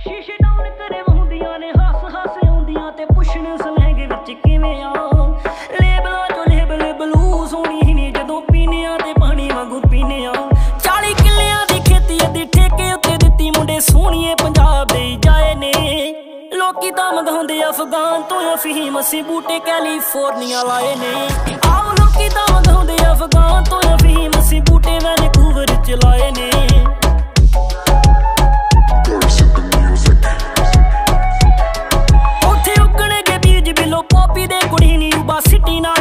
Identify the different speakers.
Speaker 1: ਸ਼ੀਸ਼ੇ ਡਾਊਨ ਕਰੇ ਵਹੁੰਦੀਆਂ ਨੇ ਹੱਸ ਹੱਸ ਆਉਂਦੀਆਂ ਤੇ ਪੁੱਛਣ ਸਲੈਂਗ ਵਿੱਚ ਕਿਵੇਂ ਆ ਲੇਬਲਾਂ ਚੋਂ ਲੇਬਲ ਬਲੂ ਸੋਹਣੀ ਨੇ ਜਦੋਂ ਪੀਨਿਆਂ ਤੇ ਪਾਣੀ ਵਾਂਗੂ ਪੀਨੇ ਆ 40 ਕਿੱਲਿਆਂ ਦੀ ਖੇਤੀ ਅੱਧੀ ਠੇਕੇ ਉੱਤੇ ਦਿੱਤੀ ਮੁੰਡੇ ਸੋਹਣੀਏ ਪੰਜਾਬ ਦੇ ਜਾਏ ਨੇ ਲੋਕੀ ਤਾਂ ਮੰਗਾਉਂਦੇ ਅਫਗਾਨ ਤੋਂ ਅਫੀਮ ਅਸੀਂ ਬੂਟੇ ਕੈਲੀਫੋਰਨੀਆ ਲਾਏ ਨੇ ਆਓ ਲੋਕੀ ਤਾਂ ਮੰਗਾਉਂਦੇ ਅਫਗਾਨ ਤੋਂ ਅਫੀਮ ਅਸੀਂ ਬੂਟੇ ਵੈਨਕੂਵਰ ਚ ਲਾਏ ਨੇ